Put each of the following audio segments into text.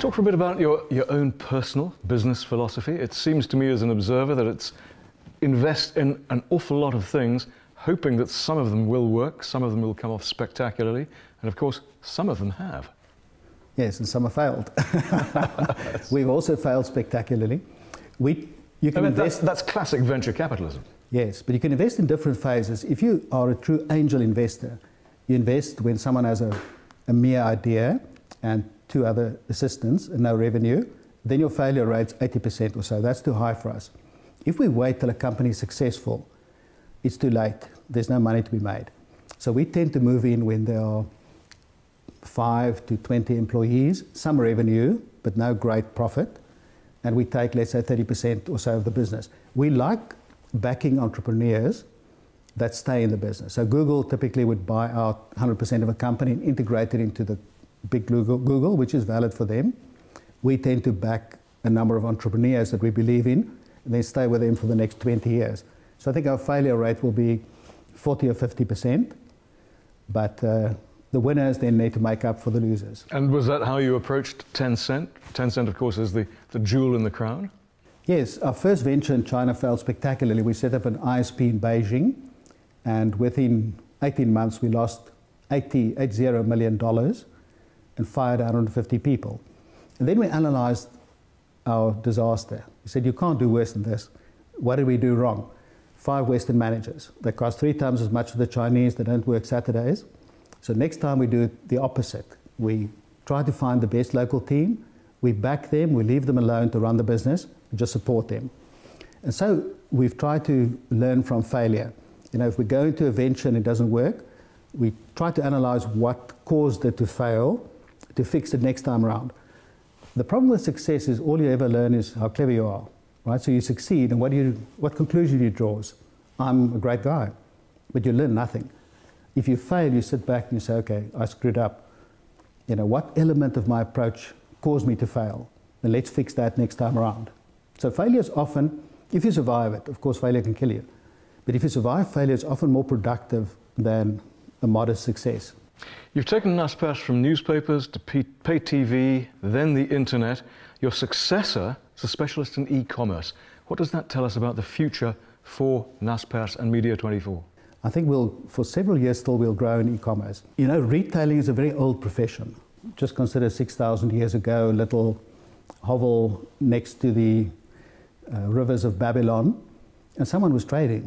talk for a bit about your own personal business philosophy? It seems to me as an observer that it's invest in an awful lot of things, hoping that some of them will work, some of them will come off spectacularly, and of course, some of them have. Yes, and some have failed. We've also failed spectacularly. That's classic venture capitalism. Yes, but you can invest in different phases. If you are a true angel investor, you invest when someone has a mere idea and 2 other assistants and no revenue, then your failure rate's 80% or so. That's too high for us. If we wait till a company is successful, it's too late. There's no money to be made. So we tend to move in when there are 5 to 20 employees, some revenue, but no great profit, and we take, let's say, 30% or so of the business. We like backing entrepreneurs that stay in the business. So Google typically would buy out 100% of a company and integrate it into the big Google, which is valid for them. We tend to back a number of entrepreneurs that we believe in, and then stay with them for the next 20 years. So I think our failure rate will be 40 or 50%, but the winners then need to make up for the losers. And was that how you approached Tencent? Tencent, of course, is the jewel in the crown. Yes, our first venture in China failed spectacularly. We set up an ISP in Beijing, and within 18 months we lost $80 million and fired 150 people. And then we analyzed our disaster. We said, you can't do worse than this. What did we do wrong? 5 Western managers. They cost 3 times as much as the Chinese. They don't work Saturdays. So next time we do the opposite. We try to find the best local team. We back them. We leave them alone to run the business. We just support them. And so we've tried to learn from failure. You know, if we go into a venture and it doesn't work, we try to analyze what caused it to fail to fix it next time around. The problem with success is all you ever learn is how clever you are, right? So you succeed, and what conclusion you draw is, I'm a great guy, but you learn nothing. If you fail, you sit back and you say, okay, I screwed up. You know, what element of my approach caused me to fail? And let's fix that next time around. So failure is often, if you survive it, of course failure can kill you. But if you survive failure, it's often more productive than a modest success. You've taken Naspers from newspapers to pay TV, then the internet. Your successor is a specialist in e-commerce. What does that tell us about the future for Naspers and Media24? I think for several years still, we'll grow in e-commerce. You know, retailing is a very old profession. Just consider 6,000 years ago, a little hovel next to the rivers of Babylon, and someone was trading.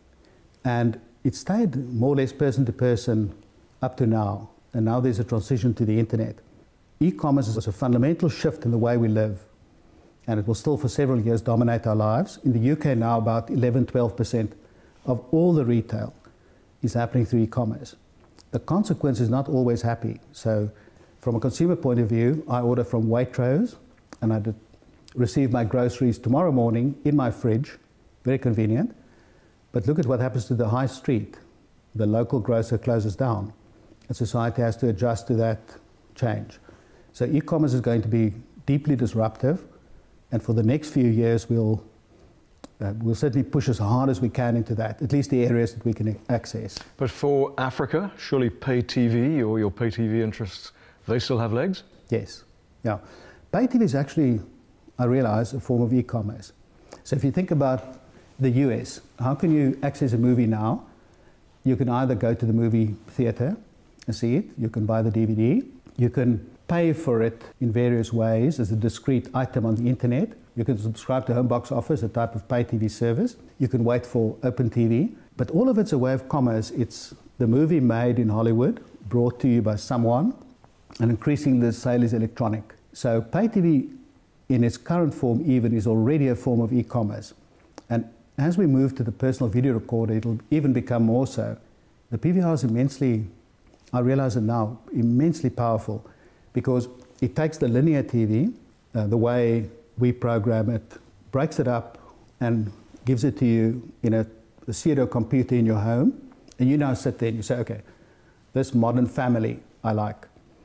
And it stayed more or less person to person up to now. And now there's a transition to the internet. E-commerce is a fundamental shift in the way we live. And it will still for several years dominate our lives. In the UK now, about 11-12% of all the retail is happening through e-commerce. The consequence is not always happy. So from a consumer point of view, I order from Waitrose, and I receive my groceries tomorrow morning in my fridge, very convenient. But look at what happens to the high street. The local grocer closes down, and society has to adjust to that change. So e-commerce is going to be deeply disruptive, and for the next few years we'll certainly push as hard as we can into that, at least the areas that we can access. But for Africa, surely pay TV or your pay TV interests, they still have legs? Yes, yeah. Pay TV is actually, I realize, a form of e-commerce. So if you think about the US, how can you access a movie now? You can either go to the movie theater and see it, you can buy the DVD, you can pay for it in various ways as a discrete item on the internet. You can subscribe to Home Box Office, a type of pay TV service. You can wait for Open TV. But all of it's a way of commerce. It's the movie made in Hollywood, brought to you by someone, and increasingly the sale is electronic. So pay TV in its current form even is already a form of e-commerce. And as we move to the personal video recorder, it'll even become more so. The PVR is immensely, I realize it now, immensely powerful, because it takes the linear TV, the way we program it, breaks it up and gives it to you in a pseudo computer in your home, and you now sit there and you say, okay, this Modern Family I like.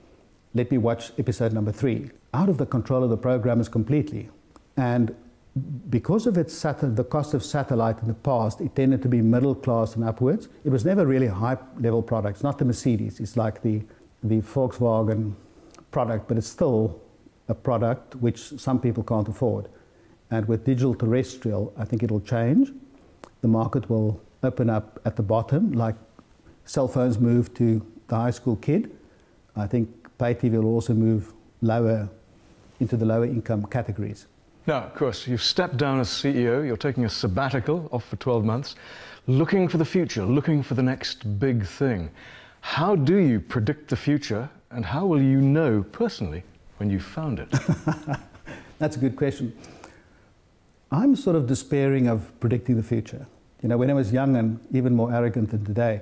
Let me watch episode number 3. Out of the control of the programmers completely. And because of the cost of satellite in the past, it tended to be middle class and upwards. It was never really high level products, not the Mercedes. It's like the Volkswagen product, but it's still a product which some people can't afford. And with digital terrestrial, I think it'll change. The market will open up at the bottom, like cell phones move to the high school kid. I think pay TV will also move lower into the lower income categories. Now, of course, you've stepped down as CEO, you're taking a sabbatical off for 12 months, looking for the future, looking for the next big thing. How do you predict the future, and how will you know personally when you've found it? That's a good question. I'm sort of despairing of predicting the future. You know, when I was young and even more arrogant than today,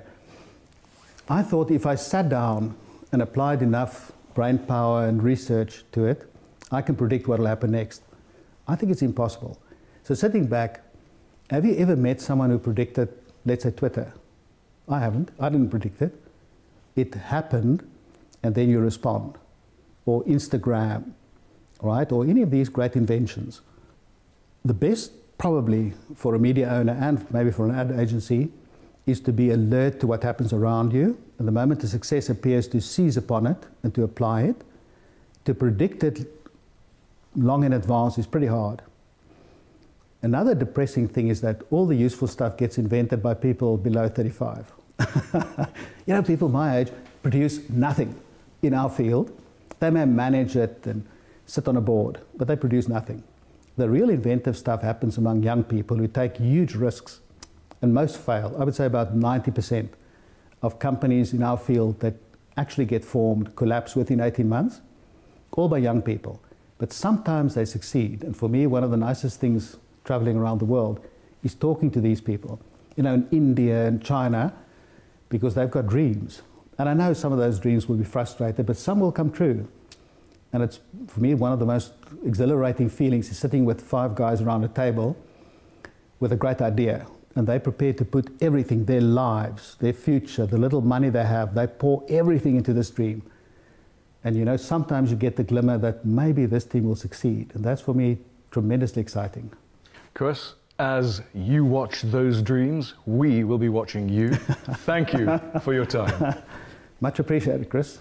I thought if I sat down and applied enough brain power and research to it, I can predict what will happen next. I think it's impossible. So sitting back, have you ever met someone who predicted, let's say, Twitter? I haven't. I didn't predict it. It happened, and then you respond. Or Instagram, right? Or any of these great inventions. The best, probably, for a media owner and maybe for an ad agency, is to be alert to what happens around you. And the moment the success appears, to seize upon it and to apply it. To predict it long in advance is pretty hard. Another depressing thing is that all the useful stuff gets invented by people below 35. You know, people my age produce nothing in our field. They may manage it and sit on a board, but they produce nothing. The real inventive stuff happens among young people who take huge risks, and most fail. I would say about 90% of companies in our field that actually get formed collapse within 18 months, all by young people. But sometimes they succeed. And for me, one of the nicest things traveling around the world is talking to these people, you know, in India and China, because they've got dreams. And I know some of those dreams will be frustrated, but some will come true. And it's, for me, one of the most exhilarating feelings is sitting with 5 guys around a table with a great idea. And they're prepared to put everything, their lives, their future, the little money they have, they pour everything into this dream. And you know, sometimes you get the glimmer that maybe this team will succeed. And that's, for me, tremendously exciting. Chris, as you watch those dreams, we will be watching you. Thank you for your time. Much appreciated, Chris.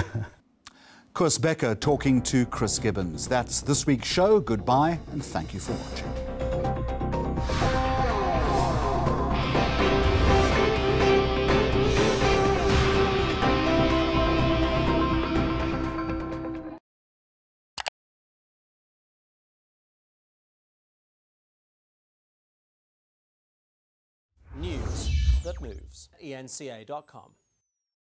Koos Bekker talking to Chris Gibbons. That's this week's show. Goodbye, and thank you for watching. News that moves. ENCA.com.